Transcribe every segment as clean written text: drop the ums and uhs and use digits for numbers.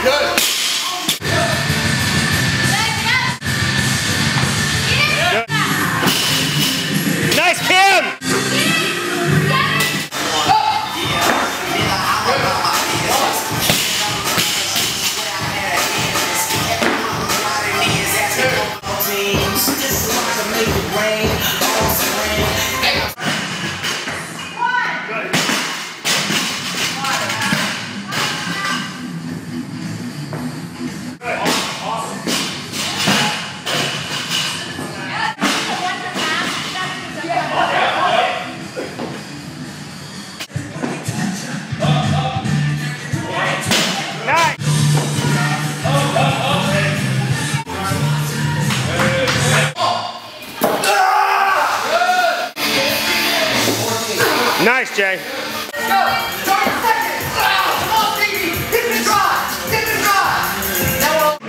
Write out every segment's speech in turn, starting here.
Good. Nice, Kim! Nice, Jay. Let's go. Start in second. Come on, baby. Hit the drive. Hit the drive. Now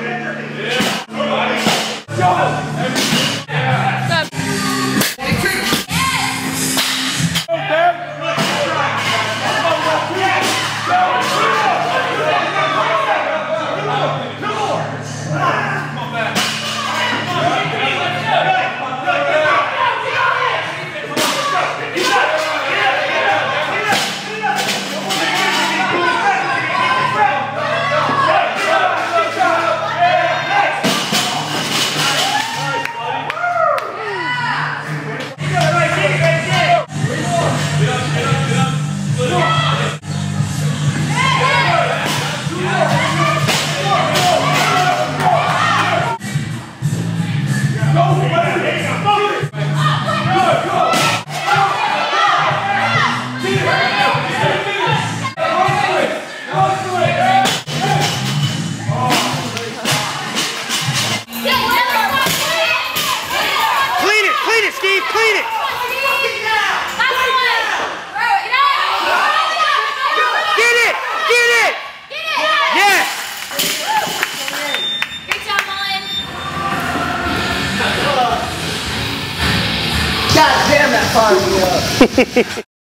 Steve, clean it! Get it! Get it! Yes! Great job, Mullen. God damn, that fired me up.